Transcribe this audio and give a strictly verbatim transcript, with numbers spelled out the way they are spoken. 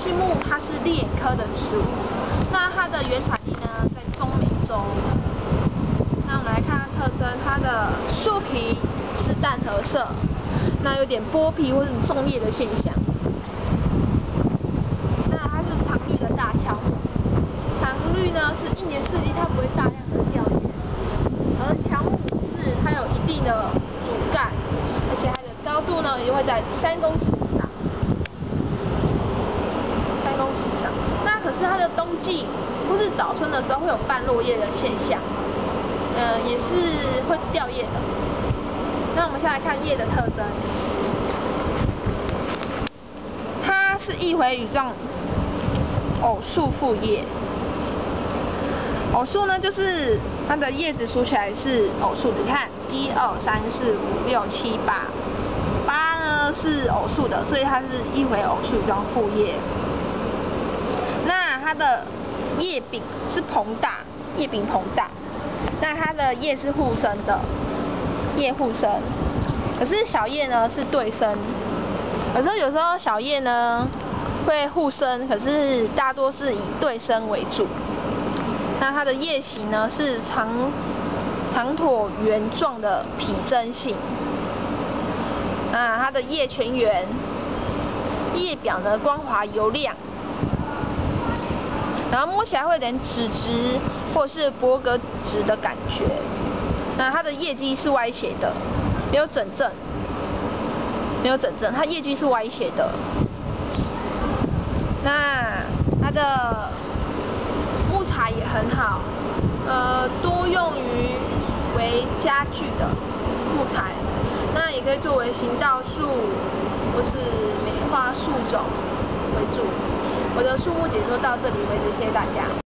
细木它是猎科的植物，那它的原产地呢在中美洲。那我们来看看特征，它的树皮是淡褐色，那有点剥皮或是纵叶的现象。那它是常绿的大乔木，常绿呢是一年四季它不会大量的掉叶，而乔木是它有一定的主干，而且它的高度呢也会在三公尺以上，三公尺以上。那可是它的冬季或是早春的时候会有半落叶的现象，呃，也是会掉叶的。那我们先来看叶的特征，它是一回羽状偶数复叶。偶数呢，就是它的叶子数起来是偶数的，你看一二三四五六七八，八呢是偶数的，所以它是一回偶数羽状复叶。那它的叶柄是膨大，叶柄膨大。那它的叶是互生的，叶互生。可是小叶呢是对生，有时候有时候小叶呢会互生，可是大多是以对生为主。那它的叶形呢是长长椭圆状的皮针性。那它的叶全圆，叶表呢光滑油亮，然后摸起来会有点纸质或是薄格质的感觉。那它的叶基是歪斜的，没有整正，没有整正，它叶基是歪斜的。那它的木材也很好，呃，多用于为家具的木材，那也可以作为行道树或是梅花树种为主。我的树木解说到这里为止，谢谢大家。